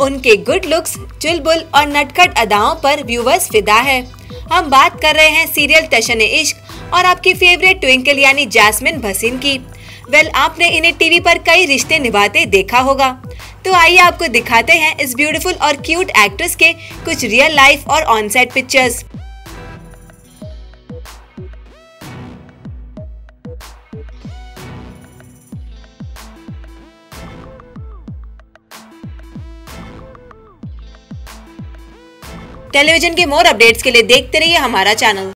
उनके good looks, चुलबुल और नटखट अदाओं पर व्यूवर्स फिदा है। हम बात कर रहे हैं सीरियल तशने-इश्क और आपकी फेवरेट ट्विंकल यानी जैस्मिन भसीन की। आपने इन्हें टीवी पर कई रिश्ते निभाते देखा होगा। तो आइए आपको दिखाते हैं इस ब्यूटीफुल और क्यूट एक्ट्रेस के कुछ रियल लाइफ और ऑन सेट पिक्चर्स। टेलीविजन के मोर अपडेट्स के लिए देखते रहिए हमारा चैनल।